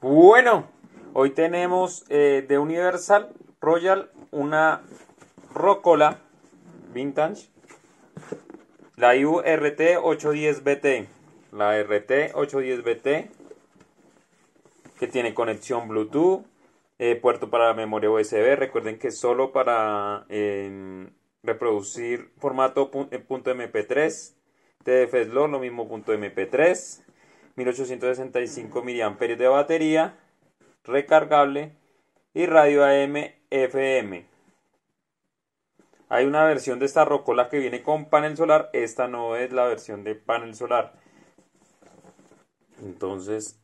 Bueno, hoy tenemos de Universal Royal una Rocola Vintage, la URT810BT, la RT810BT que tiene conexión Bluetooth, puerto para memoria USB. Recuerden que es solo para reproducir formato .mp3, TFSLOR, lo mismo .mp3, 1865 mAh de batería, recargable y radio AM/FM. Hay una versión de esta Rocola que viene con panel solar. Esta no es la versión de panel solar. Entonces,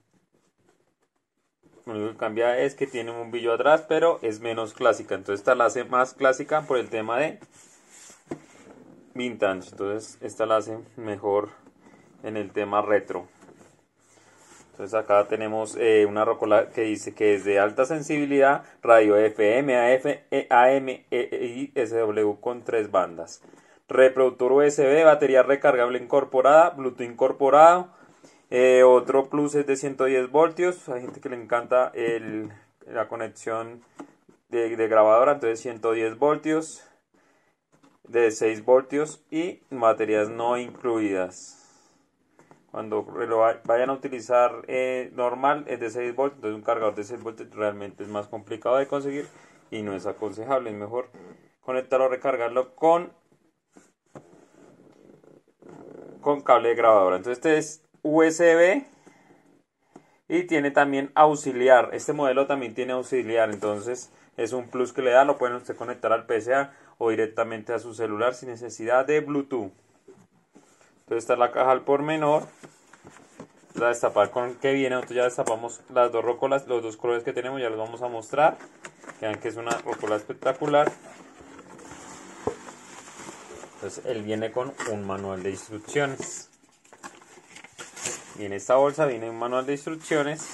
lo único que cambia es que tiene un bombillo atrás, pero es menos clásica. Entonces esta la hace más clásica por el tema de vintage. Entonces esta la hace mejor en el tema retro. Entonces acá tenemos una Rocola que dice que es de alta sensibilidad, radio FM, AM y SW con 3 bandas. Reproductor USB, batería recargable incorporada, Bluetooth incorporado. Otro plus es de 110 voltios. Hay gente que le encanta la conexión de grabadora, entonces 110 voltios, de 6 voltios y baterías no incluidas. Cuando lo vayan a utilizar normal es de 6 voltios, entonces un cargador de 6 voltios realmente es más complicado de conseguir y no es aconsejable. Es mejor conectarlo o recargarlo con cable de grabadora. Entonces este es USB y tiene también auxiliar. Este modelo también tiene auxiliar, entonces es un plus que le da. Lo pueden usted conectar al PCA o directamente a su celular sin necesidad de Bluetooth. Entonces está la caja al por menor. La destapar con que viene. Nosotros ya destapamos las dos Rocolas, los dos colores que tenemos, ya los vamos a mostrar. Vean que es una Rocola espectacular. Entonces él viene con un manual de instrucciones. Y en esta bolsa viene un manual de instrucciones.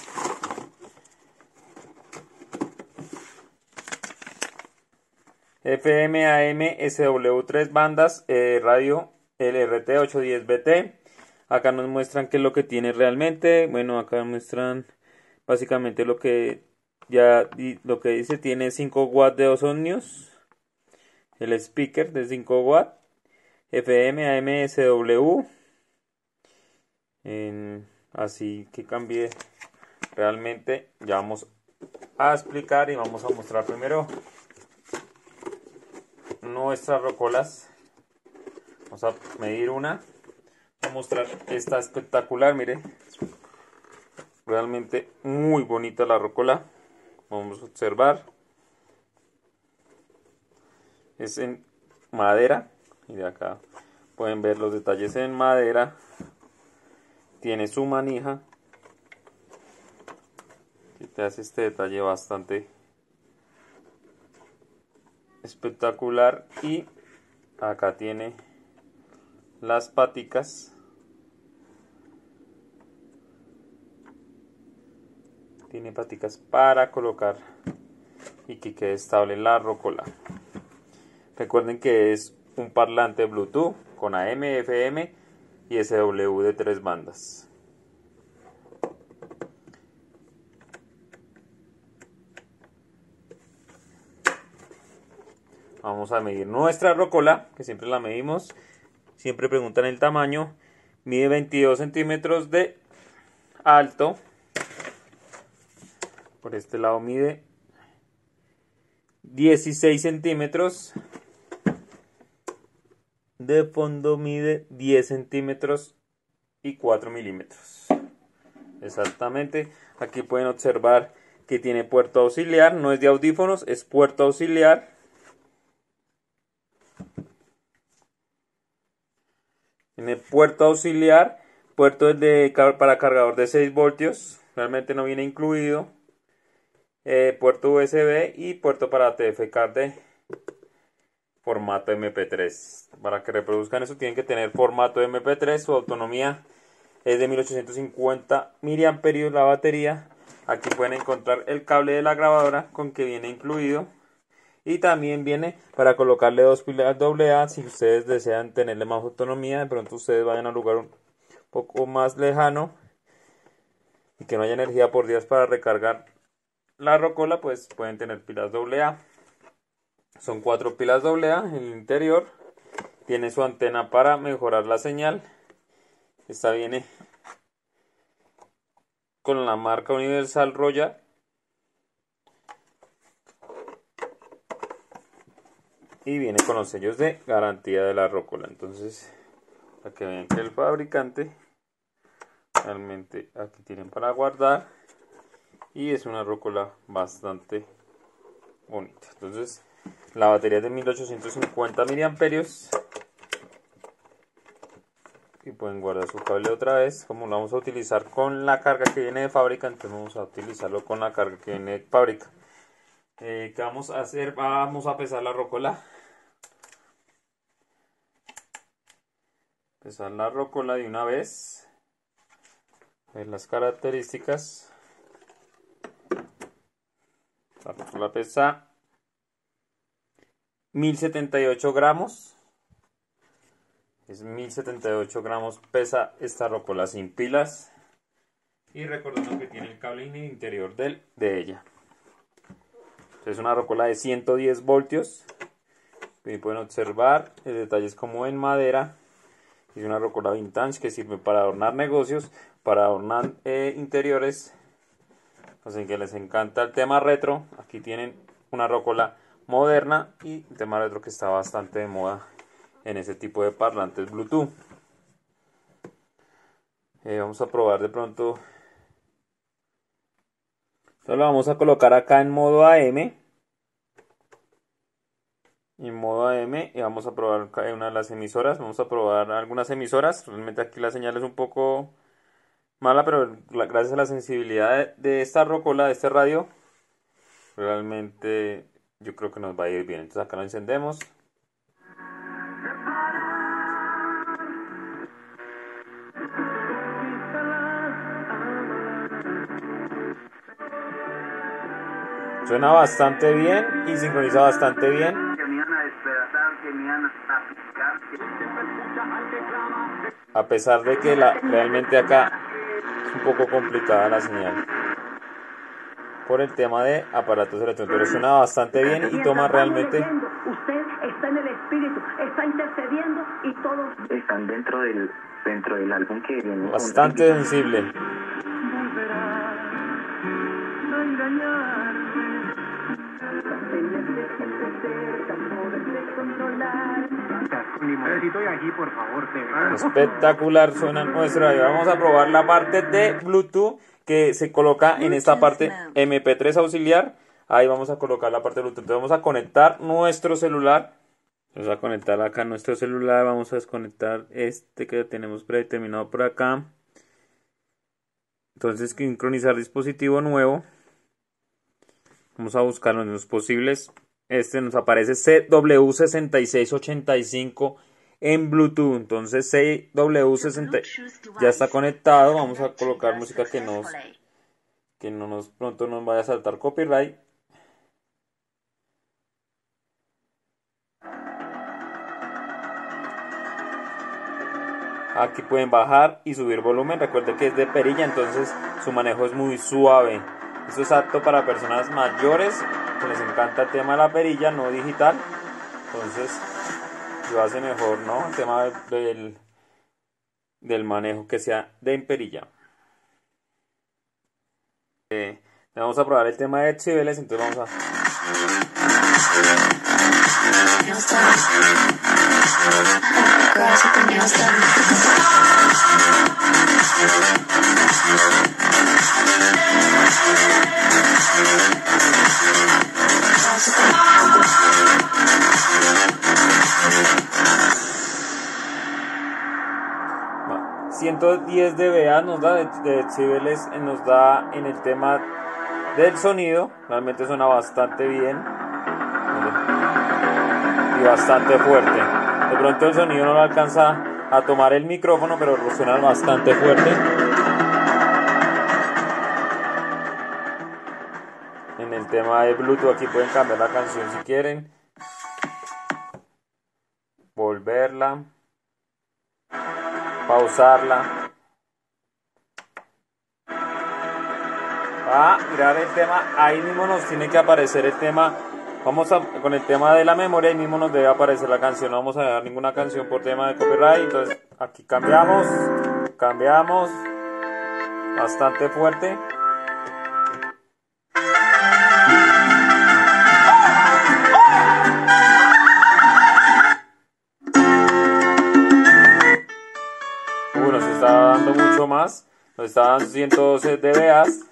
FM, AM, SW 3 bandas, radio LRT810BT. Acá nos muestran qué es lo que tiene realmente. Bueno, acá muestran básicamente lo que lo que dice. Tiene 5 watts de osonios. El speaker de 5 watts. FM, AM, SW. Así que cambié realmente. Ya vamos a explicar y vamos a mostrar primero nuestras Rocolas. Vamos a medir una. Voy a mostrar esta espectacular, mire. Realmente muy bonita la Rocola. Vamos a observar. Es en madera. Y de acá pueden ver los detalles en madera. Tiene su manija. Que te hace este detalle bastante espectacular. Y acá tiene las paticas. Tiene paticas para colocar y que quede estable la Rocola. Recuerden que es un parlante Bluetooth con AM, FM y SW de 3 bandas. Vamos a medir nuestra Rocola, que siempre la medimos. Siempre preguntan el tamaño. Mide 22 centímetros de alto. Por este lado mide 16 centímetros. De fondo mide 10 centímetros y 4 milímetros. Exactamente. Aquí pueden observar que tiene puerto auxiliar. No es de audífonos, es puerto auxiliar. Tiene puerto auxiliar. Puerto para cargador de 6 voltios. Realmente no viene incluido. Puerto USB y puerto para TF-Card de formato MP3. Para que reproduzcan eso tienen que tener formato MP3. Su autonomía es de 1850 mAh la batería. Aquí pueden encontrar el cable de la grabadora con que viene incluido. Y también viene para colocarle 2 pilas AA si ustedes desean tenerle más autonomía. De pronto ustedes vayan a un lugar un poco más lejano y que no haya energía por días para recargar la rocola, pues pueden tener pilas AA. Son 4 pilas AA en el interior. Tiene su antena para mejorar la señal. Esta viene con la marca Universal Royal. Y viene con los sellos de garantía de la rocola. Entonces, para que vean que el fabricante realmente aquí tienen para guardar. Y es una rocola bastante bonita. Entonces, la batería es de 1850 miliamperios. Y pueden guardar su cable otra vez. Como lo vamos a utilizar con la carga que viene de fábrica, entonces vamos a utilizarlo con la carga que viene de fábrica. ¿Qué vamos a hacer? Vamos a pesar la rocola. Pesar la rocola de una vez. Ver las características. La rocola pesa 1078 gramos. Es 1078 gramos pesa esta rocola sin pilas. Y recordando que tiene el cable en el interior de ella. Es una rocola de 110 voltios. Y pueden observar detalles como en madera. Es una rocola vintage que sirve para adornar negocios, para adornar interiores. Así que les encanta el tema retro. Aquí tienen una rocola moderna y el tema retro que está bastante de moda en ese tipo de parlantes Bluetooth. Vamos a probar de pronto. Entonces lo vamos a colocar acá en modo AM. En modo AM y vamos a probar una de las emisoras. Vamos a probar algunas emisoras. Realmente aquí la señal es un poco mala, pero gracias a la sensibilidad de esta rocola, de este radio, realmente yo creo que nos va a ir bien. Entonces acá lo encendemos. Suena bastante bien y sincroniza bastante bien. A pesar de que realmente acá es un poco complicada la señal por el tema de aparatos electrónicos, pero suena bastante bien y toma realmente. Usted está en el espíritu, está intercediendo y todos están dentro del álbum que viene bastante sensible. Espectacular suena nuestro radio. Vamos a probar la parte de Bluetooth que se coloca en esta parte MP3 auxiliar. Ahí vamos a colocar la parte de Bluetooth. Entonces vamos a conectar nuestro celular. Vamos a conectar acá nuestro celular. Vamos a desconectar este que tenemos predeterminado por acá. Entonces sincronizar dispositivo nuevo. Vamos a buscar los menos posibles. Este nos aparece CW6685 en Bluetooth. Entonces CW60 ya está conectado. Vamos a colocar música que no nos pronto nos vaya a saltar copyright. Aquí pueden bajar y subir volumen. Recuerden que es de perilla, entonces su manejo es muy suave. Esto es apto para personas mayores que les encanta el tema de la perilla, no digital. Entonces lo hace mejor, ¿no? El tema del manejo que sea de perilla. Vamos a probar el tema de decibeles, entonces vamos a... Va, 110 dBA nos da de decibeles, nos da en el tema del sonido. Realmente suena bastante bien y bastante fuerte. De pronto el sonido no lo alcanza a tomar el micrófono, pero suena bastante fuerte. En el tema de Bluetooth aquí pueden cambiar la canción si quieren, volverla, pausarla. a mirar el tema, ahí mismo nos tiene que aparecer el tema. Con el tema de la memoria, ahí mismo nos debe aparecer la canción. No vamos a dejar ninguna canción por tema de copyright. Entonces aquí cambiamos bastante fuerte. Nos está dando mucho más. Nos está dando 112 dBAs.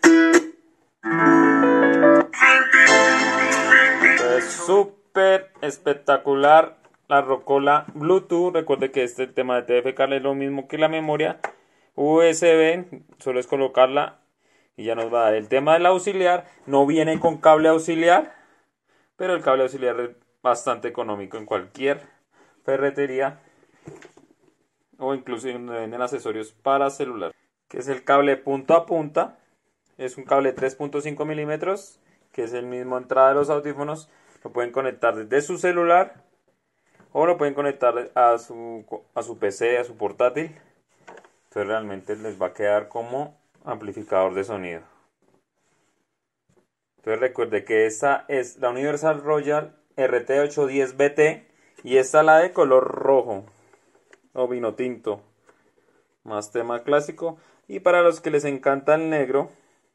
Es súper espectacular la rocola Bluetooth. Recuerde que este tema de TFK es lo mismo que la memoria USB. Solo es colocarla y ya nos va a dar. El tema del auxiliar no viene con cable auxiliar, pero el cable auxiliar es bastante económico en cualquier ferretería o incluso donde venden accesorios para celular, que es el cable punta a punta. Es un cable 3.5 milímetros, que es el mismo entrada de los audífonos. Lo pueden conectar desde su celular o lo pueden conectar a su PC, a su portátil. Entonces realmente les va a quedar como amplificador de sonido. Entonces recuerde que esta es la Universal Royal RT810BT y esta la de color rojo o vino tinto, más tema clásico. Y para los que les encanta el negro,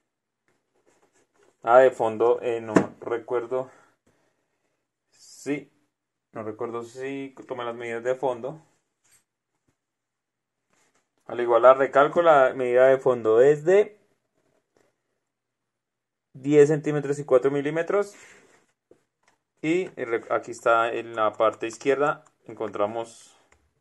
de fondo, no recuerdo si tomé las medidas de fondo. Al igual la recalco, la medida de fondo es de 10 centímetros y 4 milímetros. Y aquí está en la parte izquierda, encontramos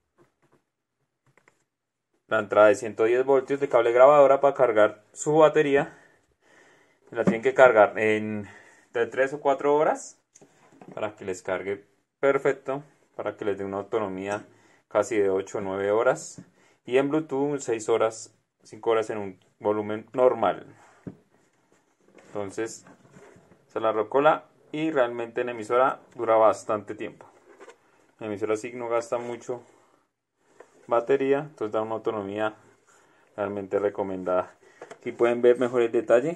la entrada de 110 voltios de cable grabadora para cargar su batería. La tienen que cargar de 3 o 4 horas para que les cargue perfecto, para que les dé una autonomía casi de 8 o 9 horas. Y en Bluetooth 6 horas, 5 horas en un volumen normal. Entonces se la rocola y realmente en emisora dura bastante tiempo. En emisora sí no gasta mucho batería, entonces da una autonomía realmente recomendada. Aquí pueden ver mejor el detalle.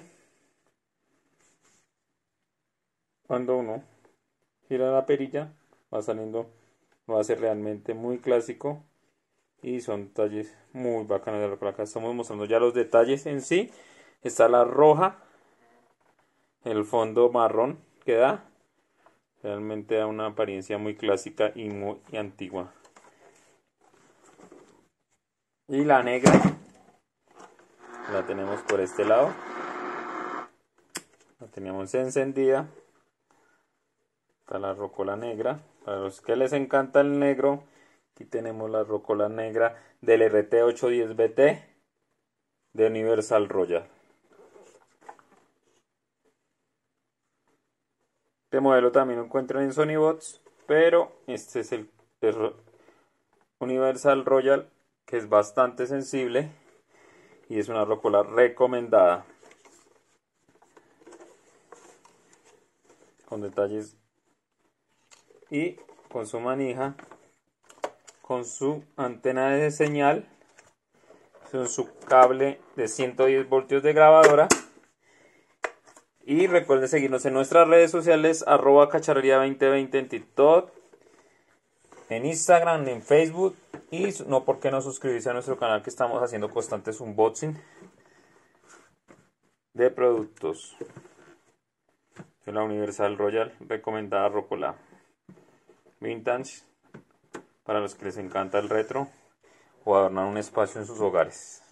Cuando uno gira la perilla va saliendo, va a ser realmente muy clásico y son detalles muy bacanos de la rocola. Acá estamos mostrando ya los detalles en sí. Está la roja, el fondo marrón que da, realmente da una apariencia muy clásica y muy antigua. Y la negra la tenemos por este lado, la teníamos encendida. Está la rocola negra, para los que les encanta el negro. Aquí tenemos la rocola negra del RT810BT de Universal Royal. Este modelo también lo encuentran en Sonybots, pero este es el Universal Royal, que es bastante sensible y es una rocola recomendada, con detalles y con su manija, con su antena de señal, con su cable de 110 voltios de grabadora. Y recuerden seguirnos en nuestras redes sociales, @cacharrería2020 en TikTok, en Instagram, en Facebook. Y no, ¿por qué no suscribirse a nuestro canal, que estamos haciendo constantes unboxing de productos de la Universal Royal, recomendada rocola vintage para los que les encanta el retro o adornar un espacio en sus hogares.